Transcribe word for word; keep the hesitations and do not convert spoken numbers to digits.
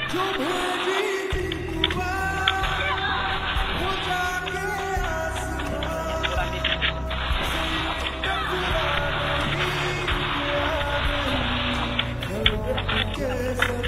जो भेजी थी दुआ वो जाके आसमां टकरा नहीं गया नहीं, कैसा